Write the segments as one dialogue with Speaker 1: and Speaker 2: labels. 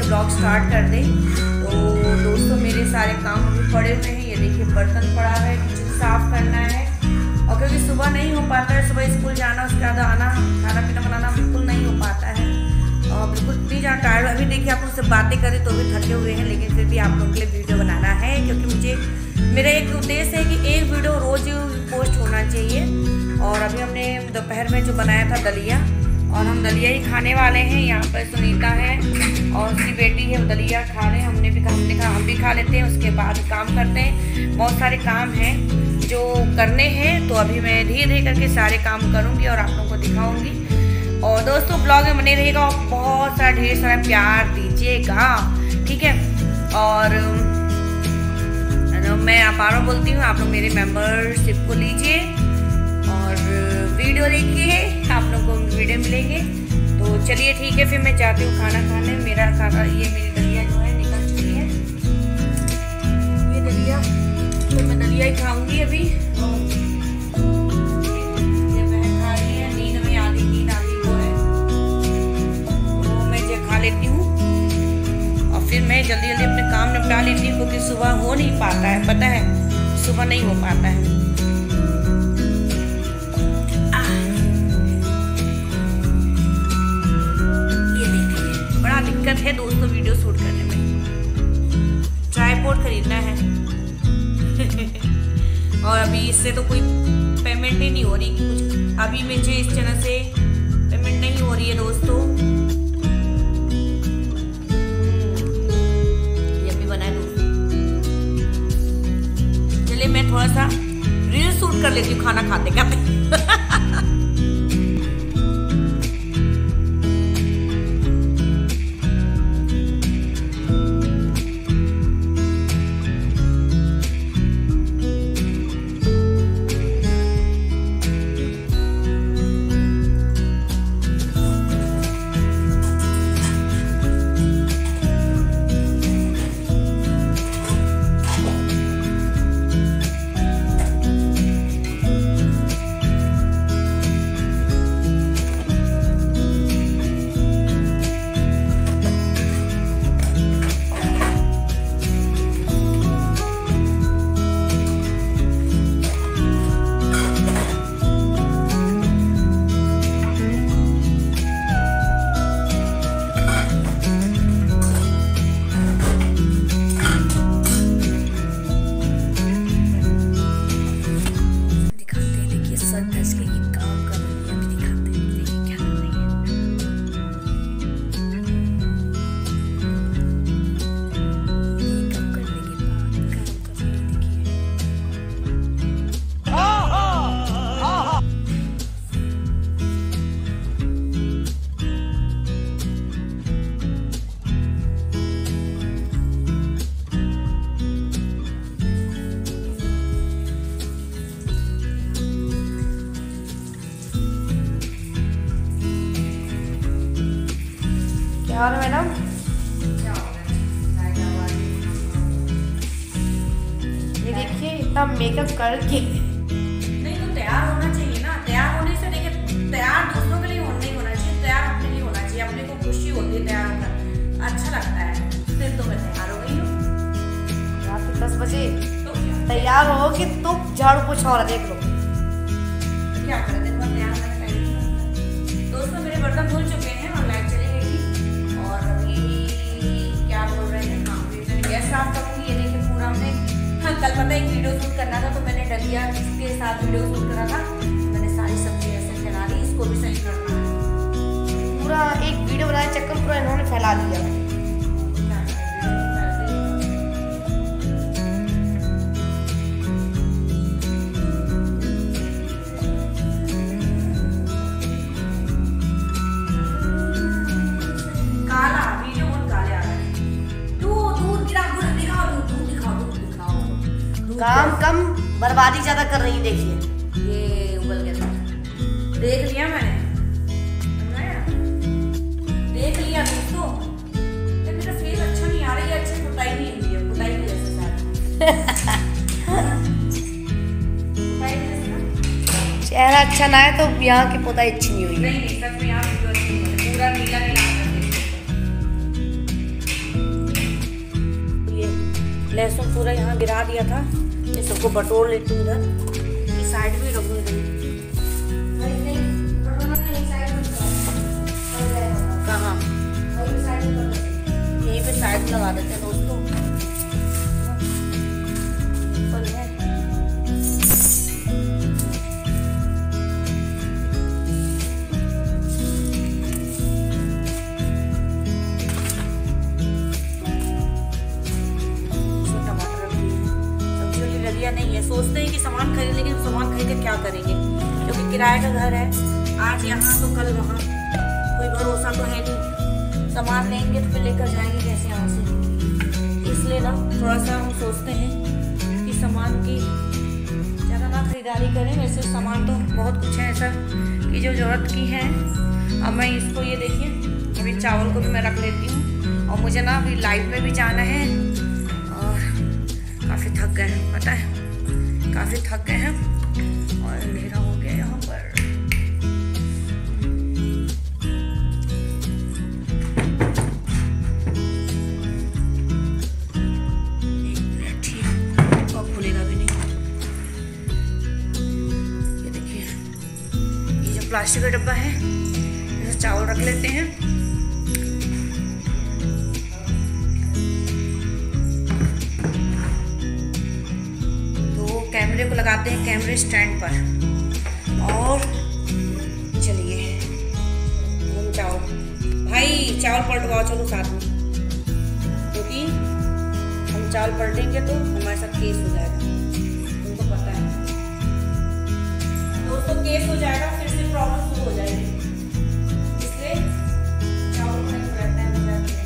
Speaker 1: Blog start कर दें। तो दोस्तों मेरे सारे काम अभी पड़े हुए हैं। ये देखिए बर्तन पड़ा है, किचन साफ़ करना है। और क्योंकि सुबह नहीं हो पाता है, सुबह स्कूल जाना, उसके बाद आना, खाना पीना बनाना बिल्कुल नहीं हो पाता है और बिल्कुल इतनी ज़्यादा टायर्ड। अभी देखिए आप लोग से बातें करें तो भी थके हुए हैं, लेकिन फिर भी आप लोगों के लिए वीडियो बनाना है क्योंकि मुझे मेरा एक उद्देश्य है कि एक वीडियो रोज़ पोस्ट होना चाहिए। और अभी हमने दोपहर में जो बनाया था दलिया, और हम दलिया ही खाने वाले हैं। यहाँ पर सुनीता है और उसकी बेटी है, वो दलिया खा रहे हैं। हमने कहा हम भी खा लेते हैं, उसके बाद काम करते हैं। बहुत सारे काम हैं जो करने हैं, तो अभी मैं धीरे धीरे करके सारे काम करूँगी और आप लोगों को दिखाऊँगी। और दोस्तों ब्लॉग में बने रहेगा और बहुत सारा ढेर सारा प्यार दीजिएगा, ठीक है। और मैं आप बार बोलती हूँ, आप लोग मेरे मेंबरशिप को लीजिए और वीडियो देखिए, आप लोग को वीडियो मिलेंगे। तो चलिए ठीक है, फिर मैं जाती हूँ खाना खाने। मेरा खाना ये मेरी दलिया जो है निकल चुकी है, ये दलिया, तो मैं दलिया ही खाऊंगी अभी। ये बहन खा रही है, नींद में आधी नींद आधी को है, तो मैं जो खा लेती हूँ और फिर मैं जल्दी जल्दी अपने काम निपटा लेती हूँ क्योंकि सुबह हो नहीं पाता है, पता है सुबह नहीं हो पाता है। दिक्कत है दोस्तों वीडियो शूट करने में, ट्राइपॉड खरीदना है और अभी इससे तो कोई पेमेंट ही नहीं हो रही कुछ। अभी मुझे इस चैनल से पेमेंट नहीं हो रही है दोस्तों। ये भी बना है दोस्तों। चलिए मैं थोड़ा सा रील शूट कर लेती हूँ खाना खाते खाते। क्या हो मैडम? ये देखिए इतना मेकअप करके नहीं तो तैयार होना चाहिए ना। तैयार होने से देखिए, तैयार दूसरों के लिए नहीं होना चाहिए, तैयार अपने लिए होना चाहिए। अपने को खुशी होती है तैयार होकर, अच्छा लगता है। फिर तो मैं तैयार हो गई हूँ। रात के 10 बजे तो तैयार हो कि तो झाड़ू पोछा और देख लो क्या कर दिन भर तैयार करना टाइम। दोस्तों मेरे बर्तन धुल चुके हैं और लाइट चली गई। और अभी क्या बोल रहे हैं, हाँ मैंने गैस साफ करूँगी। ये देखिए पूरा हमने, हाँ कल पता एक वीडियो शूट करना था तो मैंने डलिया के साथ वीडियो शूट करा था। मैंने सारी सब्जी ऐसे फैला दी, इसको भी सही करना है। पूरा एक वीडियो बनाने चक्कर पूरा इन्होंने फैला दिया। काम कम बर्बादी ज्यादा कर रही है। देखिए ये उबल गया, देख लिया मैंने, देख लिया दोस्तों। मेरा फेस अच्छा नहीं आ रही है, अच्छी पुताई नहीं हुई है, पुताई की वजह से चेहरा अच्छा ना है तो यहाँ की पुताई अच्छी नहीं हुई है। नहीं सच में यहाँ अच्छी पूरा नीला नीला लहसुन पूरा यहाँ गिरा दिया था, ये सबको बटोर लेती हूँ इधर, इस साइड भी रख दूँ। कहाँ? यहीं पे साइड लगा देते हैं दोस्तों। नहीं है, सोचते हैं कि सामान खरीद, लेकिन सामान खरीद के क्या करेंगे, क्योंकि किराए का घर है, आज यहाँ तो कल वहाँ, कोई भरोसा तो है नहीं। सामान लेंगे तो फिर लेकर जाएंगे कैसे यहाँ से, इसलिए ना थोड़ा सा हम सोचते हैं कि सामान की ज़्यादा ना खरीदारी करें। वैसे सामान तो बहुत कुछ है ऐसा कि जो ज़रूरत की है। अब मैं इसको, ये देखिए, अभी चावल को भी मैं रख लेती हूँ, और मुझे ना अभी लाइव में भी जाना है, और काफ़ी थक गए हैं, पता है, काफ़ी थक गए हैं, और अंधेरा हो गया यहाँ पर। ठीक, अब खुलेगा भी नहीं। ये देखिए, ये जो प्लास्टिक का डब्बा है, इसमें चावल रख लेते हैं। कैमरे को लगाते हैं कैमरे स्टैंड पर, और चलिए हम भाई चावल पलटवाओ, चलो साथ में, क्योंकि हम चावल पलटेंगे तो हमारे साथ केस हो जाएगा, तुमको पता है दोस्तों, केस हो जाएगा, फिर से प्रॉब्लम शुरू हो जाएगी, इसलिए चावल पलटना है।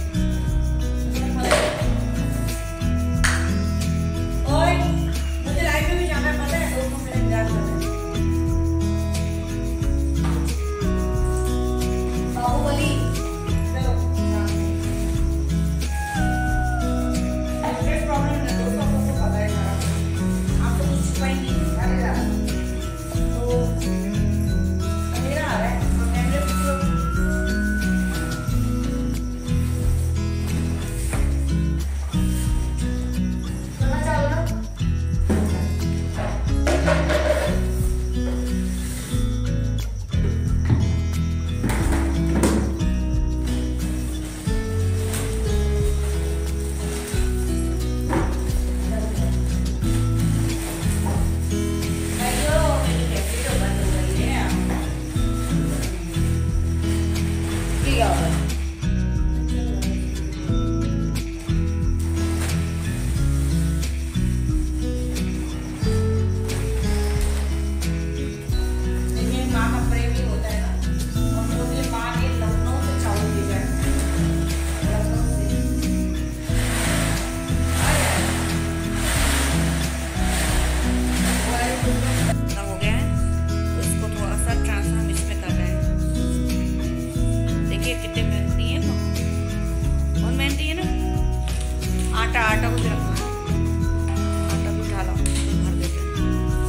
Speaker 1: आटा को भी रखना है, आटा भी डाला भर देते हैं।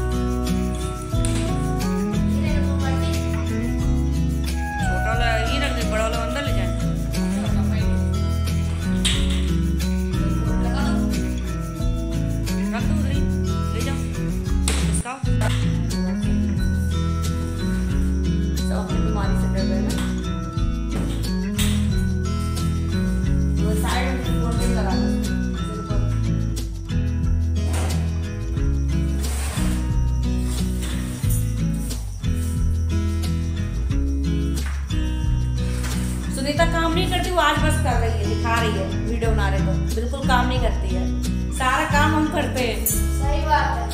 Speaker 1: छोटा वाला ये रख दे, बड़ा वाला अंदर ले जाए। रख दो उधर ही, ले जाओ इसका। सब अपनी बीमारी से डर गए ना, वो साइड में लगा दो। सुनीता काम नहीं करती, वो आज बस कर रही है, दिखा रही है, वीडियो बना रहे तो बिल्कुल काम नहीं करती है, सारा काम हम करते हैं।
Speaker 2: सही बात है,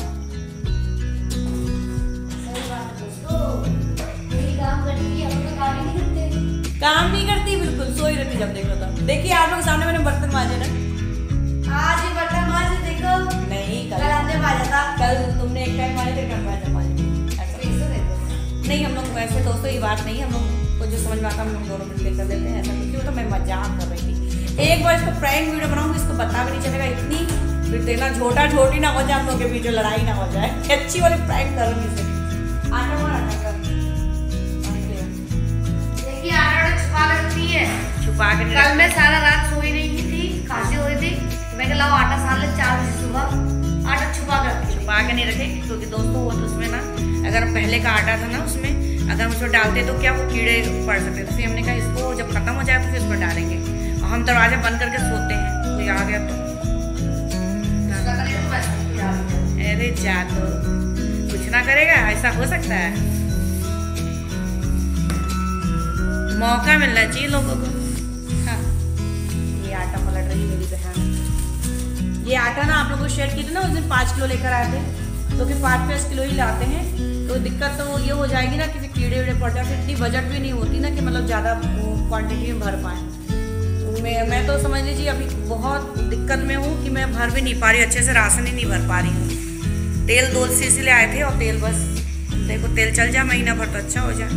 Speaker 2: सही बात है दोस्तों, यही काम करती है, हम तो काम ही नहीं करते।
Speaker 1: काम नहीं करती, बिल्कुल सोई रहती जब देख लो तो। देखिए आप लोग सामने मैंने बर्तन मांजे ना,
Speaker 2: आज ही बर्तन मांजे, देखो
Speaker 1: नहीं कल
Speaker 2: हमने मांजा था,
Speaker 1: कल तुमने एक टाइम मांजे थे, कल मैं मांजे। नहीं हम लोग वैसे दोस्तों ये बात नहीं, हम लोग को जो समझ में आता है हम लोग दोनों मिलकर कर देते हैं, ऐसा कुछ। तो मैं मजाक कर रही थी। एक बार इसको प्रैंक वीडियो बनाऊंगी, इसको पता भी नहीं चलेगा, इतनी फिर देखना झोटा झोटी ना हो जाए, हम लोग के वीडियो लड़ाई ना हो जाए। अच्छी वाली प्रैंक करूंगी इसे। आटा मार, आटा कर,
Speaker 2: देखिए आटा छुपा के रखती है,
Speaker 1: छुपा के।
Speaker 2: कल मैं सारा रात सोई नहीं थी, खांसी हो रही थी, मैं कहा लाओ आटा सान ले, 4 बजे
Speaker 1: पहले का आटा था ना, उसमें अगर हम उसको डालते तो क्या वो कीड़े पड़ सकते थे। फिर हमने कहा इसको जब खत्म हो जाए तो फिर उसमें डालेंगे। और हम दरवाजा बंद करके सोते हैं, कोई आ गया तो। अरे जा तो कुछ ना करेगा, ऐसा हो सकता है? मौका मिलना चाहिए लोगों को। हाँ, ये आटा पलट रही है मेरी बहन। ये आटा ना आप लोगों को शेयर किया था ना उस दिन, 5 किलो लेकर आए थे, तो कि 5-5 किलो ही लाते हैं। तो दिक्कत तो ये हो जाएगी ना कि कीड़े वीड़े पड़ जाते, इतनी बजट भी नहीं होती ना कि मतलब ज़्यादा क्वांटिटी में भर पाए। मैं तो समझ लीजिए अभी बहुत दिक्कत में हूँ कि मैं भर भी नहीं पा रही, अच्छे से राशन ही नहीं भर पा रही हूँ। तेल 2 शीशी आए थे और तेल बस, देखो तेल चल जाए महीना भर तो अच्छा हो जाए।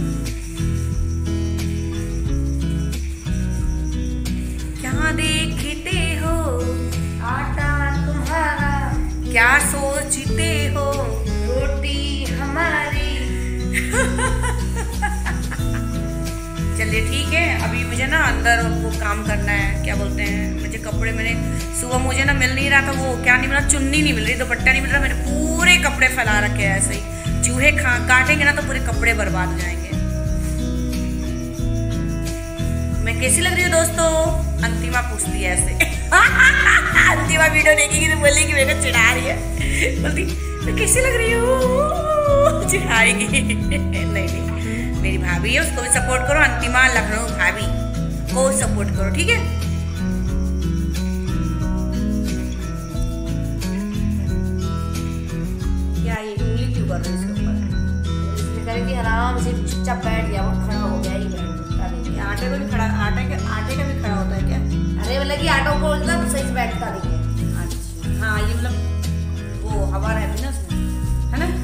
Speaker 1: क्या देखते हो
Speaker 2: आटा तुम्हारा,
Speaker 1: क्या सोचते हो
Speaker 2: रोटी हमारी।
Speaker 1: चलिए ठीक है, अभी मुझे ना अंदर वो काम करना है, क्या बोलते हैं, मुझे कपड़े मैंने सुबह मुझे ना मिल नहीं रहा था, वो क्या नहीं मिला, चुन्नी नहीं मिल रही, दुपट्टा नहीं मिल रहा, मैंने पूरे कपड़े फैला रखे हैं ऐसे ही। चूहे काटेंगे ना तो पूरे कपड़े बर्बाद हो जाएंगे। मैं कैसी लग रही हूँ दोस्तों? अंतिमा पूछती है ऐसे। अंतिमा वीडियो देखेगी तो बोलेगी मेरे को चिढ़ा रही है, बोलती मैं कैसी लग रही हूँ, चिढ़ाएगी। नहीं मेरी भाभी है, उसको भी सपोर्ट करो। अंतिमा लखनऊ भाभी को सपोर्ट करो, ठीक है? क्या ये उंगली क्यों कर रही है इसके ऊपर?
Speaker 2: इसने कहा कि आराम से चुपचाप बैठ गया, वो खड़ा हो गया ही बैठ।
Speaker 1: आटे को भी खड़ा, आटे का भी खड़ा होता है क्या?
Speaker 2: अरे मतलब कि आटा को बोलता तो सही से बैठता नहीं है।
Speaker 1: अच्छा हाँ, ये मतलब वो हवा रहती ना उसमें, है ना?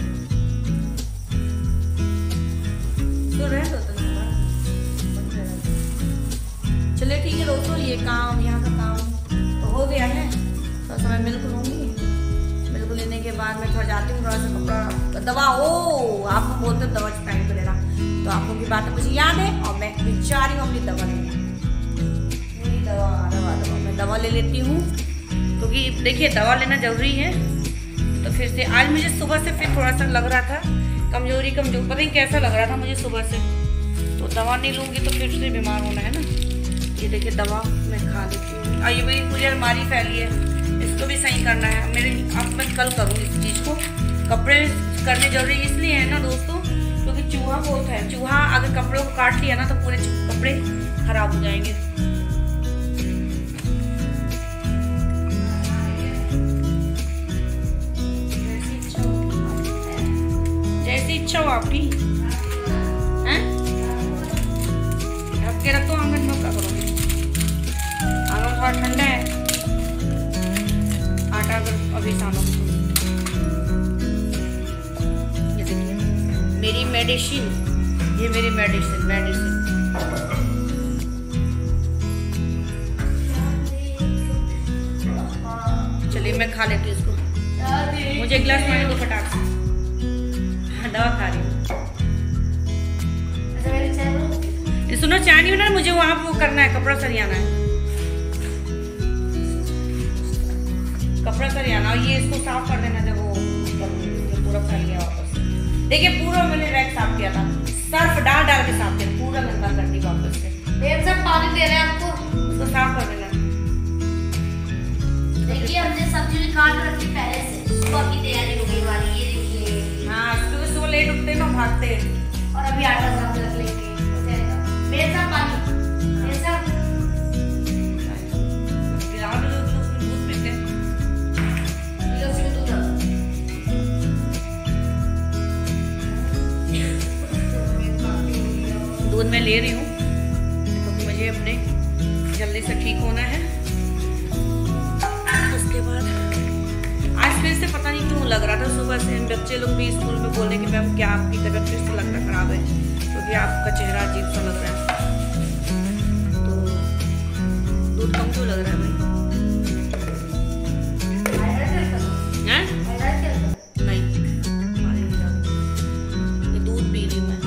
Speaker 1: चलिए ठीक है दोस्तों, ये काम यहाँ का काम तो हो गया है। थोड़ा समय मिल्क लूँगी, मिल्क लेने के बाद मैं थोड़ा जाती हूँ, थोड़ा सा कपड़ा दवा। ओ आप लोग बोलते हो दवा टाइम पे लेना, तो आप लोगों की बात मुझे याद है और मैं बेचारी हूँ अपनी दवा लेने। दवा मैं दवा ले लेती हूँ, क्योंकि देखिए दवा लेना ज़रूरी है। तो फिर से आज मुझे सुबह से फिर थोड़ा सा लग रहा था कमजोरी पता नहीं कैसा लग रहा था मुझे सुबह से, तो दवा नहीं लूँगी तो फिर से बीमार होना है ना। ये देखिए दवा मैं खा लेती हूँ। और ये मेरी पूरी अलमारी फैली है, इसको भी सही करना है मेरे। अब मैं कल करूँगी इस चीज़ को। कपड़े करने जरूरी इसलिए है ना दोस्तों, क्योंकि चूहा बहुत है। चूहा अगर कपड़ों को काट लिया ना तो पूरे कपड़े खराब हो जाएंगे। जैसी इच्छा हो आपकी हैं? ढक के रखो आंगन में, क्या करोगे? आंगन थोड़ा ठंडा है, आटा अगर अभी सानोगे तो। ये देखिए मेरी मेडिसिन, ये मेरी मेडिसिन। चलिए मैं खा लेती हूँ इसको। मुझे एक गिलास पानी दो फटाक से, दवा खा रही हूँ। सुनो चाय नहीं बना, मुझे वहाँ वो करना है, कपड़ा सरियाना है, कपड़ा सरियाना। और ये इसको साफ कर देना जब वो पूरा फैल गया वापस। देखिए पूरा मैंने रैक साफ किया था, सर्फ डाल के साफ किया, पूरा गंदा कर दी वापस से।
Speaker 2: सब पानी दे रहे हैं आपको,
Speaker 1: उसको साफ कर देना।
Speaker 2: देखिए हमने सब्जी काट रखी पहले से, सुबह की तैयारी हो गई हमारी। ये देखिए
Speaker 1: हाँ, सुबह लेट उठते ना, भागते,
Speaker 2: और अभी आटा साफ रख लेंगे। मेरे साथ पानी, मेरे साथ
Speaker 1: दूध पीते हैं। दूध मैं ले रही हूँ क्योंकि मुझे अपने जल्दी से ठीक होना है। उसके बाद आज फिर से पता नहीं क्यों लग रहा था, सुबह से बच्चे लोग भी स्कूल में बोले कि मैम क्या आपकी तबीयत फिर से लगता खराब है, क्योंकि आपका चेहरा अजीब सा लग रहा है। तो दूध कम क्यों लग रहा है भाई? हैं? नहीं, ये दूध पी रही हूँ मैं।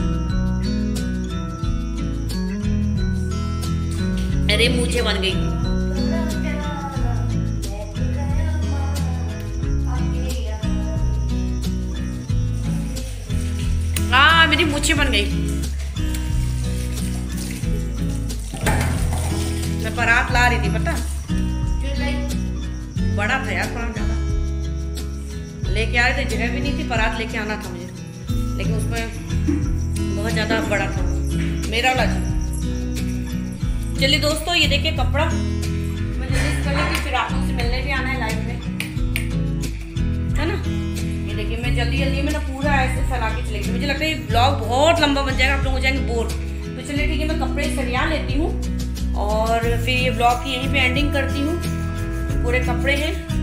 Speaker 1: अरे मुझे बन गई। मेरी मूछें बन गई। मैं परात ला रही थी, पता बड़ा था यार, थोड़ा ज्यादा लेके आ रहे थे, जगह भी नहीं थी, परात लेके आना था मुझे, लेकिन उसमें बहुत ज्यादा बड़ा था मेरा वाला। चलिए दोस्तों, ये देखिए कपड़ा मैं जल्दी कर लेती, फिर आप लोगों से मिलने भी आना है लाइव में, है ना। ये देखिए मैं जल्दी में ना पूरा ऐसे फैला के चलेगी, मुझे लगता है ये ब्लॉग बहुत लंबा बन जाएगा, आप लोग हो जाएंगे बोर। तो चलिए ठीक है, मैं कपड़े सरिया लेती हूँ और फिर ये ब्लॉग की यहीं पे एंडिंग करती हूँ। पूरे कपड़े हैं